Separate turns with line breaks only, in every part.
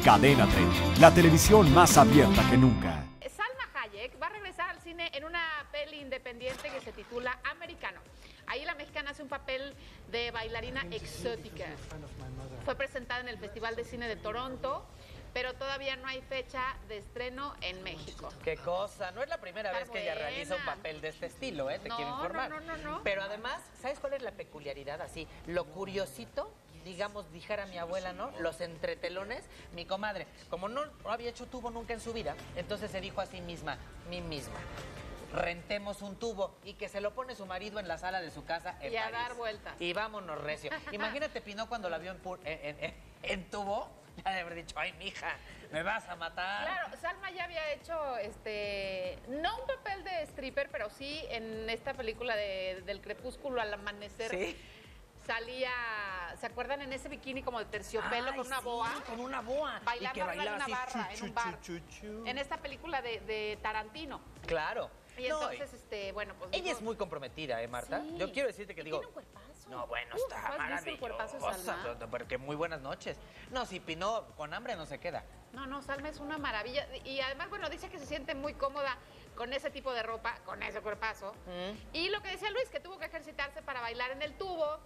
Cadena 30, la televisión más abierta que nunca.
Salma Hayek va a regresar al cine en una peli independiente que se titula Americano. Ahí la mexicana hace un papel de bailarina exótica. Fue presentada en el Festival de Cine de Toronto, pero todavía no hay fecha de estreno en México.
Qué cosa, no es la primera
Está
vez que ella
buena.
realiza un papel de este estilo, te quiero informar.
No.
Pero además, ¿sabes cuál es la peculiaridad? Así, lo curiosito, digamos, dijera mi abuela, ¿no? Los entretelones, mi comadre, como no había hecho tubo nunca en su vida, entonces se dijo a sí misma, rentemos un tubo y que se lo pone su marido en la sala de su casa en
Y a
París.
dar vueltas.
Y vámonos recio. Imagínate Pinó cuando la vio en tubo, ya de haber dicho, ay, mija, me vas a matar.
Claro, Salma ya había hecho, no un papel de stripper, pero sí en esta película del crepúsculo al amanecer.
Sí.
Salía, ¿se acuerdan? En ese bikini como de terciopelo con una boa.
Con una boa.
Bailando
y que
arriba de
bailaba
una
así,
barra en un bar. En esta película de Tarantino.
Claro.
Y
No,
entonces, bueno, pues...
ella es muy comprometida, Marta.
Sí.
Yo quiero decirte que digo...
Tiene un cuerpazo.
No, bueno,
Uf,
está
¿has visto el
maravilloso.
cuerpazo de Salma?
Porque muy buenas noches. No, si Pinó con hambre no se queda.
No, Salma es una maravilla. Y además, bueno, dice que se siente muy cómoda con ese tipo de ropa, con ese cuerpazo. Y lo que decía Luis, que tuvo que ejercitarse para bailar en el tubo.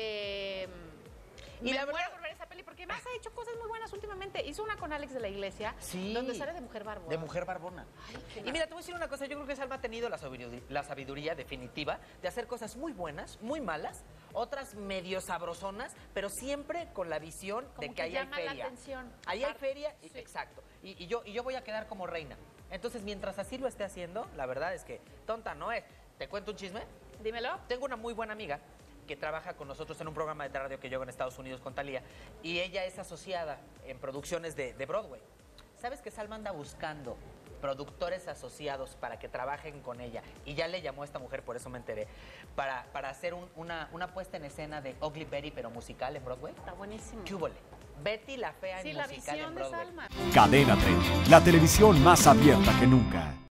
Y me muero por ver esa peli, porque además ha hecho cosas muy buenas últimamente. Hizo una con Alex de la Iglesia,
Sí.
donde sale de mujer barbona.
De mujer barbona.
Ay, qué
y mira, te voy a decir una cosa, yo creo que Salma ha tenido la sabiduría definitiva de hacer cosas muy buenas, muy malas, otras medio sabrosonas, pero siempre con la visión
Como
de que ahí hay
llama la
feria.
atención.
Ahí hay feria,
Sí.
exacto. Y yo voy a quedar como reina. Entonces, mientras así lo esté haciendo, la verdad es que tonta no es. ¿Te cuento un chisme?
Dímelo.
Tengo una muy buena amiga que trabaja con nosotros en un programa de radio que yo hago en Estados Unidos con Thalía, y ella es asociada en producciones de Broadway. ¿Sabes que Salma anda buscando productores asociados para que trabajen con ella? Y ya le llamó a esta mujer, por eso me enteré, para hacer una puesta en escena de Ugly Betty, pero musical en Broadway.
Está buenísimo.
¿Qué húbole? Betty la fea en
Sí, la
musical
visión
en
de
Broadway.
Salma.
Cadena 30, la televisión más abierta que nunca.